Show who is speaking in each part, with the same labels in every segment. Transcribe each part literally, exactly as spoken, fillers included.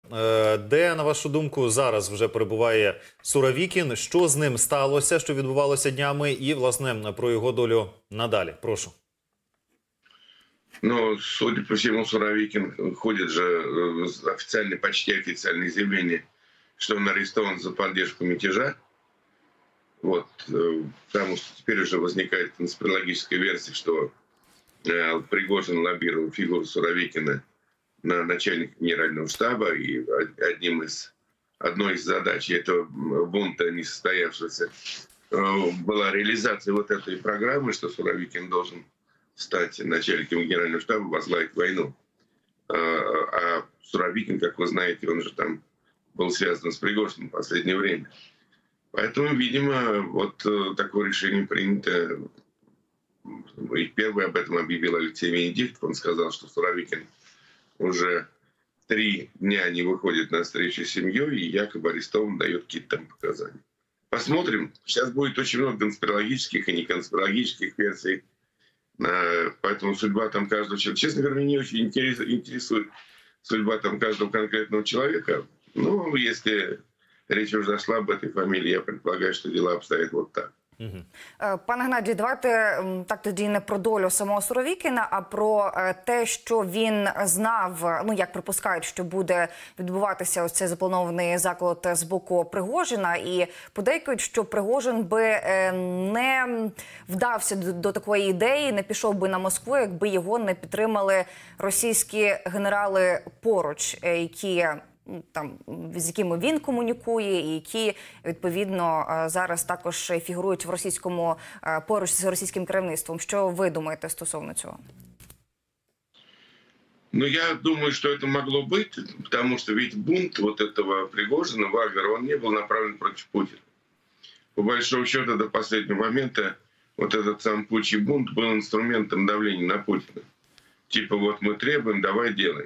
Speaker 1: Де, на вашу думку, зараз вже перебуває Суровікін? Що з ним сталося, що відбувалося днями? І, власне, про його долю надалі. Прошу.
Speaker 2: Ну, судя по всему, Суровикин ходит же официальные, почти официальные заявления, что он арестован за поддержку мятежа. Вот, потому что теперь уже возникает конспирологическая версия, что э, Пригожин лоббировал фигуру Суровикина на начальника генерального штаба, и одним из, одной из задач этого бунта несостоявшегося э, была реализация вот этой программы, что Суровикин должен стать начальником генерального штаба, возглавить войну. А, а Суровикин, как вы знаете, он же там был связан с Пригожиным в последнее время. Поэтому, видимо, вот такое решение принято. И первый об этом объявил Алексей Венедиктов. Он сказал, что Суровикин уже три дня не выходит на встречу с семьей и якобы арестован, дает какие-то там показания. Посмотрим. Сейчас будет очень много конспирологических и неконспирологических версий. Поэтому судьба там каждого человека... Честно говоря, меня не очень интересует судьба там каждого конкретного человека. Ну, если речь уже зашла об этой фамилии, я предполагаю, что дела обстоят вот так.
Speaker 3: Пане Геннадію, давайте так тоді не про долю самого Суровікіна, а про те, що він знав, ну як припускають, що буде відбуватися ось цей запланований заклад з боку Пригожина. І подейкують, що Пригожин би не вдався до такої ідеї, не пішов би на Москву, якби його не підтримали російські генерали поруч, які... там, з якими він комунікує, і які, відповідно, зараз також фігурують в російському, поруч з російським керівництвом. Що ви думаєте стосовно цього?
Speaker 2: Ну, я думаю, что это могло быть, потому что ведь бунт вот этого Пригожина, Вагнера, он не был направлен против Путина. По большому счету, до последнего момента вот этот сам путчий бунт был инструментом давления на Путина. Типа, вот мы требуем, давай делай.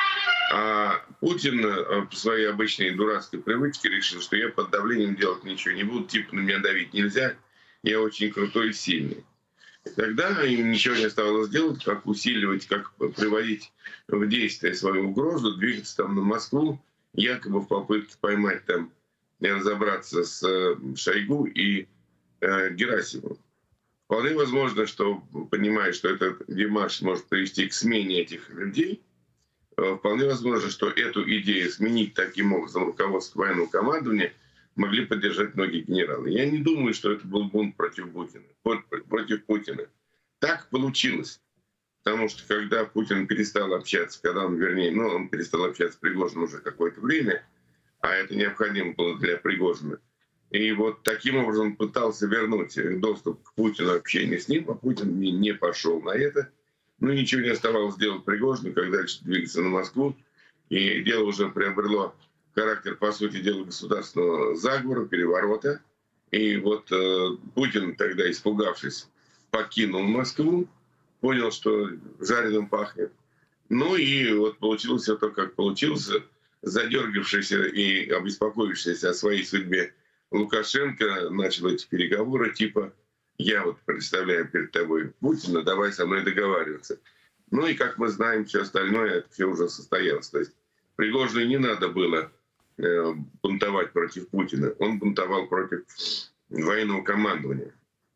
Speaker 2: А Путин по своей обычной дурацкой привычке решил, что я под давлением делать ничего не буду, типа на меня давить нельзя, я очень крутой и сильный. И тогда им ничего не оставалось делать, как усиливать, как приводить в действие свою угрозу, двигаться там на Москву, якобы в попытке поймать там и разобраться с Шойгу и э, Герасимовым. Вполне возможно, что, понимая, что этот демарш может привести к смене этих людей, вполне возможно, что эту идею сменить таким образом руководство военного командования могли поддержать многие генералы. Я не думаю, что это был бунт против Путина. Против Путина. Так получилось. Потому что когда Путин перестал общаться, когда он, вернее, ну, он перестал общаться с Пригожиным уже какое-то время, а это необходимо было для Пригожина, и вот таким образом он пытался вернуть доступ к Путину, общение с ним, а Путин не пошел на это. Ну, ничего не оставалось делать Пригожину, как дальше двигаться на Москву. И дело уже приобрело характер, по сути дела, государственного заговора, переворота. И вот э, Путин тогда, испугавшись, покинул Москву, понял, что жареным пахнет. Ну и вот получилось все то, как получилось. Задергавшийся и обеспокоившийся о своей судьбе Лукашенко начал эти переговоры типа «я вот представляю перед тобой Путина, давай со мной договариваться». Ну и, как мы знаем, все остальное, это все уже состоялось. То есть Пригожину не надо было э, бунтовать против Путина, он бунтовал против военного командования.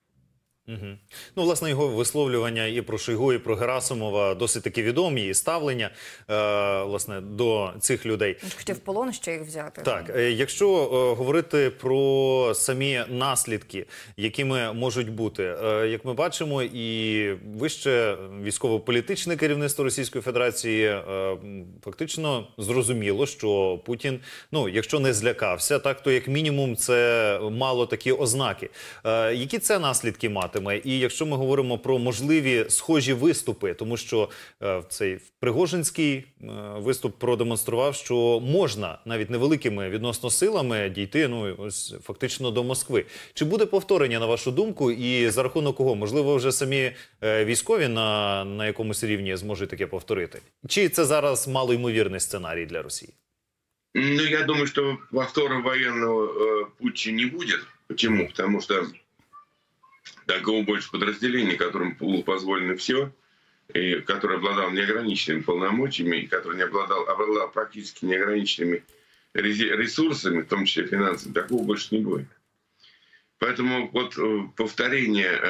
Speaker 1: Угу. Ну, власне, його висловлювання і про Шойгу, і про Герасимова досить таки відомі, і ставлення, е, власне, до цих людей.
Speaker 3: Він хотів в полон ще їх взяти.
Speaker 1: Так, е, якщо е, говорити про самі наслідки, якими можуть бути, е, як ми бачимо, і вище військово-політичне керівництво Російської Федерації е, фактично зрозуміло, що Путін, ну, якщо не злякався, так, то як мінімум це мало такі ознаки. Е, які це наслідки мати? І якщо ми говоримо про можливі схожі виступи, тому що е, цей Пригожинський е, виступ продемонстрував, що можна навіть невеликими відносно силами дійти, ну, ось фактично до Москви. Чи буде повторення, на вашу думку, і за рахунок кого? Можливо, вже самі е, військові на, на якомусь рівні зможуть таке повторити? Чи це зараз малоймовірний сценарій для Росії?
Speaker 2: Ну, я думаю, что повтора военного э, путча не будет. Почему? Потому что такого больше подразделений, которым было позволено все, и который обладал неограниченными полномочиями, и который не обладал, обладал практически неограниченными ресурсами, в том числе финансовыми, такого больше не будет. Поэтому вот повторение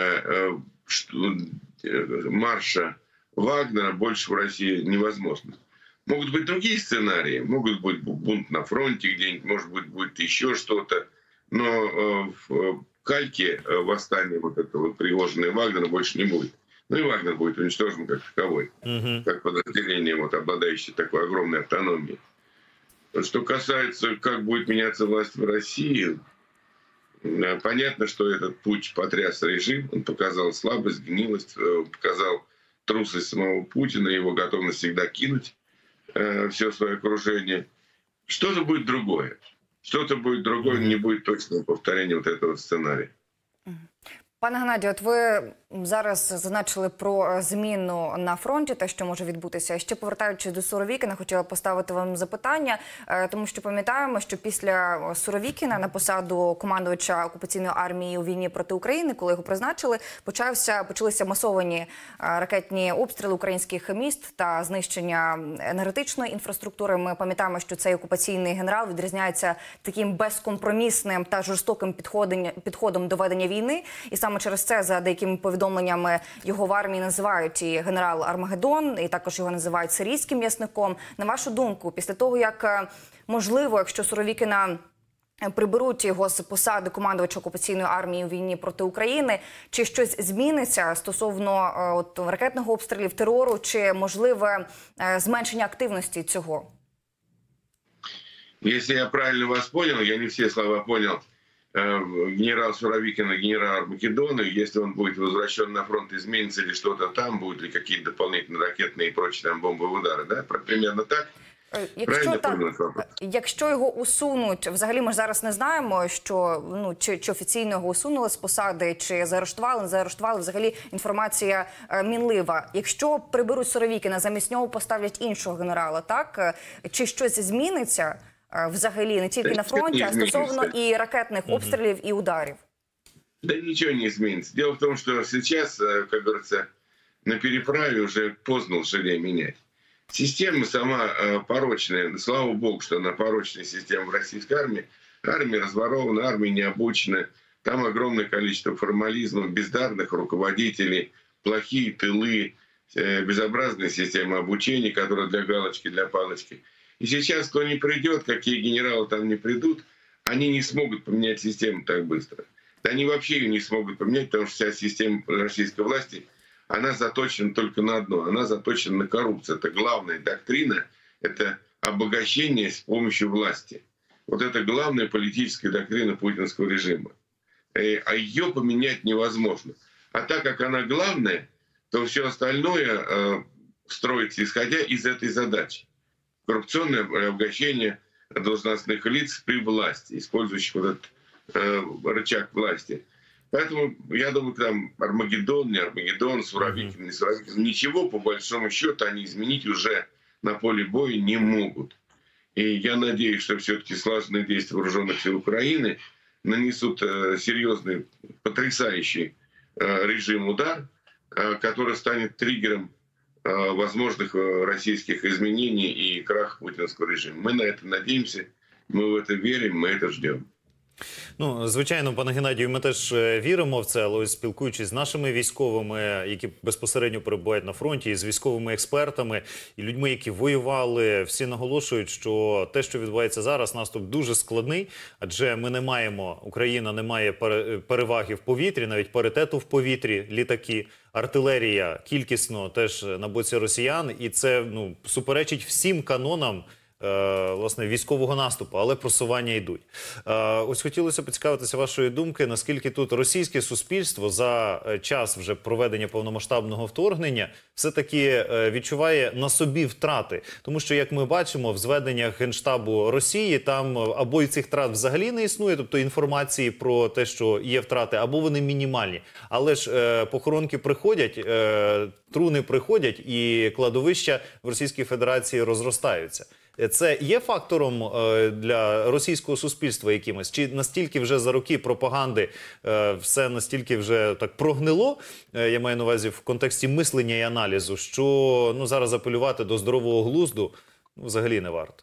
Speaker 2: марша Вагнера больше в России невозможно. Могут быть другие сценарии, могут быть бунт на фронте где-нибудь, может быть, будет еще что-то, но в кальке восстания вот этого Пригожина и Вагнера больше не будет. Ну и Вагнер будет уничтожен как таковой, угу. как подразделение, вот, обладающее такой огромной автономией. Что касается, как будет меняться власть в России, понятно, что этот путь потряс режим, он показал слабость, гнилость, показал трусость самого Путина, его готовность всегда кинуть э, все свое окружение. Что-то будет другое. Что-то будет другое, не будет точного повторения вот этого сценария.
Speaker 3: Пане Геннадію, от ви зараз зазначили про зміну на фронті, те, що може відбутися. Ще повертаючись до Суровікіна, хотіла поставити вам запитання, тому що пам'ятаємо, що після Суровікіна на посаду командувача окупаційної армії у війні проти України, коли його призначили, почався, почалися масовані ракетні обстріли українських міст та знищення енергетичної інфраструктури. Ми пам'ятаємо, що цей окупаційний генерал відрізняється таким безкомпромісним та жорстоким підходом до ведення війни. І саме через це, за деякими повідомленнями, його в армії називають і генерал Армагеддон, і також його називають сирійським м'ясником. На вашу думку, після того, як, можливо, якщо Суровікіна приберуть його з посади командувача окупаційної армії у війні проти України, чи щось зміниться стосовно от, ракетного обстрілів, терору, чи можливе зменшення активності цього?
Speaker 2: Если я правильно вас понял, я не все слова понял, генерал Суровикин и генерал Армагеддон, если он будет возвращен на фронт, изменится ли что-то там, будут ли какие-то дополнительные ракетные и прочие там бомбовые удары, да? Примерно так?
Speaker 3: Якщо, так, якщо його усунуть, взагалі ми ж зараз не знаємо, що, ну, чи, чи офіційно його усунули з посади, чи заарештували, не заарештували, взагалі інформація е, мінлива. Якщо приберуть Суровікіна, замість нього поставлять іншого генерала, так? Чи щось зміниться взагалі не тільки на фронті, а стосовно і ракетних обстрілів, і ударів?
Speaker 2: Да ничего не изменится. Дело в том, что сейчас, как говорится, на переправе уже поздно лошадей менять. Система сама порочная. Слава богу, что она порочная система в российской армии. Армия разворована, армия не обучена. Там огромное количество формализма, бездарных руководителей, плохие тылы, безобразная система обучения, которая для галочки, для палочки. И сейчас, кто не придет, какие генералы там не придут, они не смогут поменять систему так быстро. Да они вообще ее не смогут поменять, потому что вся система российской власти, она заточена только на одно. Она заточена на коррупцию. Это главная доктрина, это обогащение с помощью власти. Вот это главная политическая доктрина путинского режима. А ее поменять невозможно. А так как она главная, то все остальное строится, исходя из этой задачи. Коррупционное обогащение должностных лиц при власти, использующих вот этот э, рычаг власти. Поэтому, я думаю, там Армагеддон, не Армагеддон, Суровикин, не Суровикин, ничего, по большому счету, они изменить уже на поле боя не могут. И я надеюсь, что все-таки слаженные действия вооруженных сил Украины нанесут э, серьезный, потрясающий э, режим удар, э, который станет триггером возможных российских изменений и крах путинского режима. Мы на это надеемся, мы в это верим, мы это ждем.
Speaker 1: Ну, звичайно, пане Геннадію, ми теж віримо в це, але ось спілкуючись з нашими військовими, які безпосередньо перебувають на фронті, і з військовими експертами, і людьми, які воювали, всі наголошують, що те, що відбувається зараз, наступ дуже складний, адже ми не маємо, Україна не має переваги в повітрі, навіть паритету в повітрі, літаки, артилерія кількісно теж на боці росіян, і це, ну, суперечить всім канонам власне, військового наступу, але просування йдуть. Ось хотілося поцікавитися вашої думки, наскільки тут російське суспільство за час вже проведення повномасштабного вторгнення все-таки відчуває на собі втрати. Тому що, як ми бачимо, в зведеннях Генштабу Росії там або і цих втрат взагалі не існує, тобто інформації про те, що є втрати, або вони мінімальні. Але ж похоронки приходять, труни приходять і кладовища в Російській Федерації розростаються. Це є фактором е, для російського суспільства якимось? Чи настільки вже за роки пропаганди е, все настільки вже так прогнило, е, я маю на увазі в контексті мислення і аналізу, що ну, зараз апелювати до здорового глузду ну, взагалі не варто?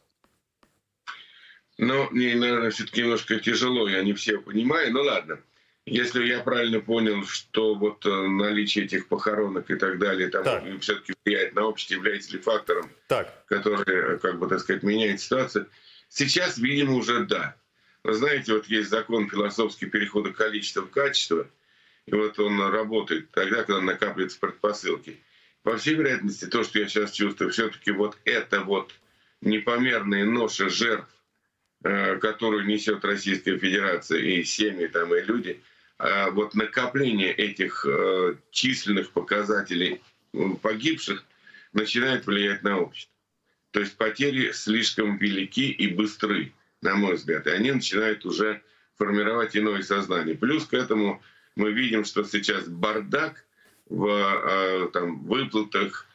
Speaker 2: Ну, мне, наверное, все-таки немножко тяжело, я не все понимаю, ну ладно. Если я правильно понял, что вот э, наличие этих похоронок и так далее, там все-таки влияет на общество, является ли фактором,
Speaker 1: Так.
Speaker 2: который, как бы, так сказать, меняет ситуацию, сейчас, видимо, уже да. Вы знаете, вот есть закон философский перехода количества в качество, и вот он работает тогда, когда накапливаются предпосылки. По всей вероятности, то, что я сейчас чувствую, все-таки вот это вот непомерные ноши жертв, э, которую несет Российская Федерация и семьи там, и люди, э, вот накопление этих э, численных показателей погибших начинает влиять на общество. То есть потери слишком велики и быстры, на мой взгляд, и они начинают уже формировать иное сознание. Плюс к этому мы видим, что сейчас бардак в э, там, выплатах,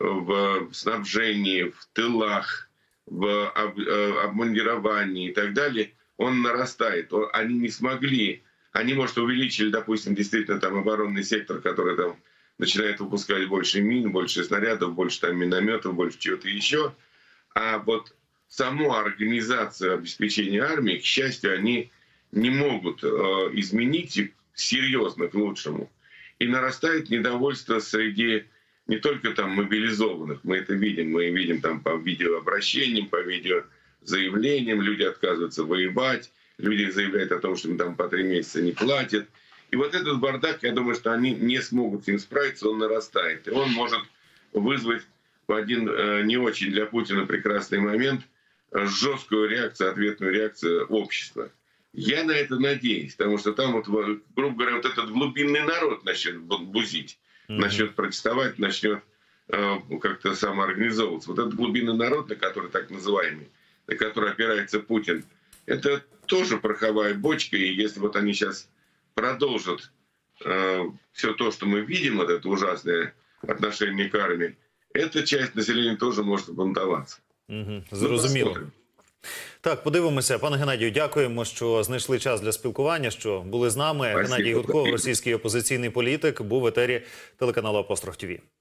Speaker 2: в снабжении, в тылах, в об, э, обмундировании и так далее, он нарастает. Они не смогли, они, может, увеличили, допустим, действительно там оборонный сектор, который там начинает выпускать больше мин, больше снарядов, больше там минометов, больше чего-то еще. А вот саму организацию обеспечения армии, к счастью, они не могут э, изменить серьезно к лучшему. И нарастает недовольство среди не только там мобилизованных, мы это видим, мы видим там по видеообращениям, по видеозаявлениям, люди отказываются воевать, люди заявляют о том, что им там по три месяца не платят. И вот этот бардак, я думаю, что они не смогут с ним справиться, он нарастает. И он может вызвать в один э, не очень для Путина прекрасный момент э, жесткую реакцию, ответную реакцию общества. Я на это надеюсь, потому что там, вот, грубо говоря, вот этот глубинный народ начнет бузить, mm-hmm. начнет протестовать, начнет э, как-то самоорганизовываться. Вот этот глубинный народ, на который так называемый, на который опирается Путин, это тоже пороховая бочка, и если вот они сейчас продолжат э, все то, что мы видим, вот это ужасное отношение к армии, эта часть населения тоже может бунтоваться.
Speaker 1: Mm-hmm. Зрозуміло. Так, подивимося. Пане Геннадію, дякуємо, що знайшли час для спілкування, що були з нами.
Speaker 2: Спасибо.
Speaker 1: Геннадій Гудков, російський опозиційний політик, був в етері телеканалу «Апостроф ТВ».